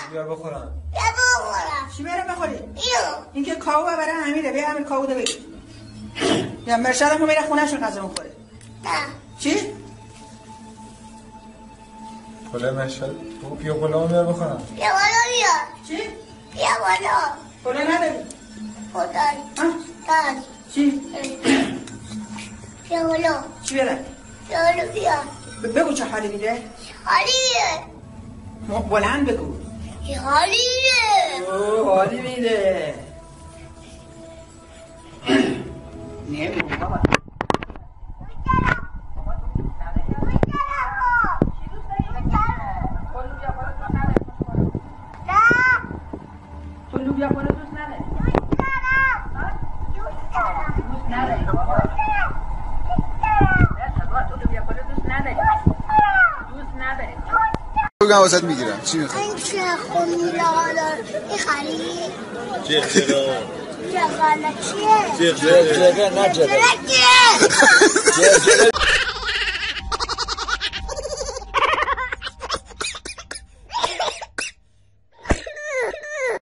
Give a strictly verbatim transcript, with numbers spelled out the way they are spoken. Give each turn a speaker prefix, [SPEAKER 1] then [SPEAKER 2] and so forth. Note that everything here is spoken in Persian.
[SPEAKER 1] بیار بخورم.
[SPEAKER 2] بیا بخورم.
[SPEAKER 3] چی بیارم بخوری؟
[SPEAKER 2] اینو.
[SPEAKER 3] این که کاهو برای امیره. بیا امیر کاهو ده بگیر. یا مرشد هم میره خونه‌شون غذا میخوره.
[SPEAKER 2] نه.
[SPEAKER 3] چی؟
[SPEAKER 1] پلو مرشد. بگو بیا پلو بیار بخورم.
[SPEAKER 2] بیا بالا بیا.
[SPEAKER 3] چی؟
[SPEAKER 2] بیا بالا.
[SPEAKER 3] پلو نداری؟
[SPEAKER 2] خدای.
[SPEAKER 3] ها؟
[SPEAKER 2] داد.
[SPEAKER 3] چی؟
[SPEAKER 2] بیا بالا.
[SPEAKER 3] چی بیارم؟
[SPEAKER 2] بیا بالا بیا.
[SPEAKER 3] بگو چه حالی میده؟
[SPEAKER 2] حالی میده.
[SPEAKER 3] بلند بگو.
[SPEAKER 2] چه حالی میده.
[SPEAKER 3] اوه حالی میده. نمیگو بابا. لوبیا پلو دوست نداری؟ دوست نداری بابا. تو لوبیا پلو دوست نداری؟ دوست نداری؟
[SPEAKER 4] بگم واسط میگیرم. چی میخوای؟
[SPEAKER 2] این چه خون میلادر میخری؟
[SPEAKER 5] چه خیلی؟
[SPEAKER 2] چه خاله چیه؟
[SPEAKER 5] چه خیلی؟
[SPEAKER 4] جگه نه جگه.
[SPEAKER 2] چه خاله چیه؟